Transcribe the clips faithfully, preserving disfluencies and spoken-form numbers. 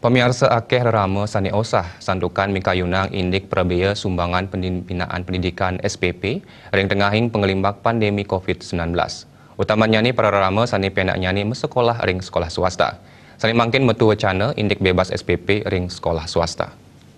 Pemirsa akeh rerama sani osah sandukan mikayunang indik prabea sumbangan pembinaan pendidikan S P P ring tengahing pengelimbak pandemi COVID sembilan belas. Utamanya ni para rerama sani penaknya ni mesekolah ring sekolah swasta. Sani mangkin metu wacana indik bebas S P P ring sekolah swasta.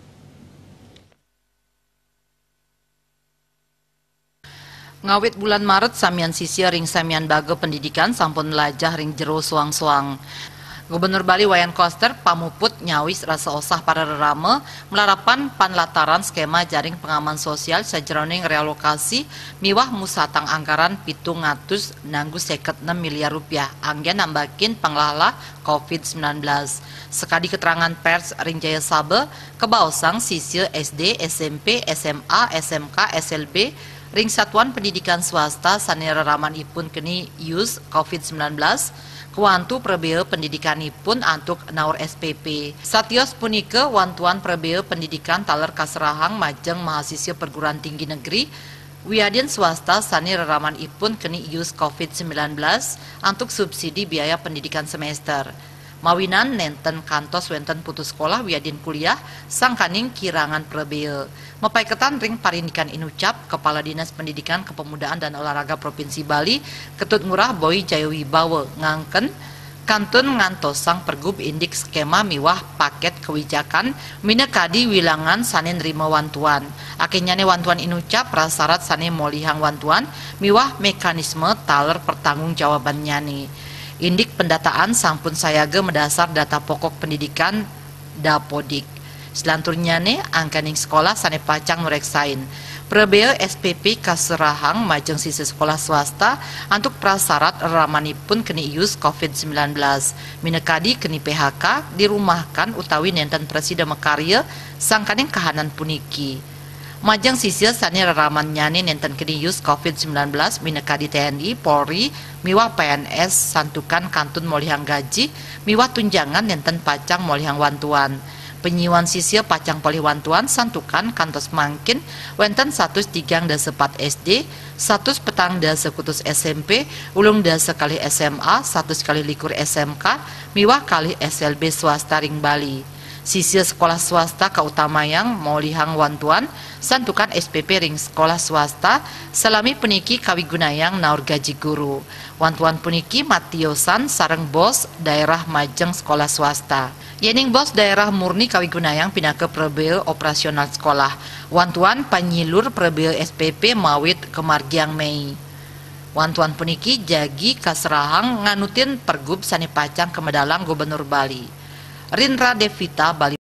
Ngawit bulan Maret samian sisia ring samian baga pendidikan sampun melajah ring jero suang-suang. Gubernur Bali Wayan Koster pamuput nyawis rasa osah para rerama melarapan panlataran skema jaring pengaman sosial sajeroning relokasi miwah musatang anggaran pitung atus nanggu seket enam miliar rupiah anggen nambakin pengelola COVID sembilan belas. Sekadi keterangan pers ring Jaya Sabe kebaosang sisia S D, S M P, S M A, S M K, S L B ring satuan pendidikan swasta sani reraman ipun keni use COVID sembilan belas kuantu prebea pendidikanipun antuk naur S P P. Satios punike wantuan prebea pendidikan taler kaserahang majeng mahasiswa perguruan tinggi negeri wiadin swasta sani reraman ipun keni use COVID sembilan belas antuk subsidi biaya pendidikan semester. Mawinan nenten kantos wenten putus sekolah wiadin kuliah sangkaning kirangan prebea. Mepaiketan ring parindikan inucap Kepala Dinas Pendidikan Kepemudaan dan Olahraga Provinsi Bali Ketut Ngurah Boy Jayawibawa ngangken kantun ngantosang pergub indik skema miwah paket kewijakan minekadi wilangan sani nerima wantuan. Akhirnya wantuan inucap prasarat sani molihang wantuan miwah mekanisme taler pertanggung jawabannya nih. Indik pendataan sampun sayaga mendasar data pokok pendidikan Dapodik. Selanturnya nih angkaning sekolah sane pacang mereksain prebea S P P kaserahang majeng sisi sekolah swasta antuk prasarat ramanipun keni ius COVID sembilan belas minekadi keni P H K dirumahkan utawi nenten presida mekarya sangkaning kahanan puniki. Majang sisia sani reraman nyani nenten keni use COVID sembilan belas minekadi T N I, Polri, miwah P N S, santukan kantun molihang gaji, miwah tunjangan nenten pacang molihang wantuan. Penyiwan sisia pacang polih wantuan santukan kantos mangkin wenten satus tigang da sepat S D, satus petang da sekutus S M P, ulung da sekali S M A, satus kali likur S M K, miwah kali S L B swasta ring Bali. Sisia sekolah swasta kautamayang molihang wantuan santukan S P P ring sekolah swasta salami puniki kawigunayang naur gaji guru. Wantuan puniki matiosan sareng bos daerah majeng sekolah swasta. Yening bos daerah murni kawigunayang pinake prebea operasional sekolah. Wantuan panyilur prebea S P P mawit kemargiang Mei. Wantuan puniki jagi kaserahang nganutin pergub sani pacang kemedalang Gubernur Bali. Rindra Devita Bali.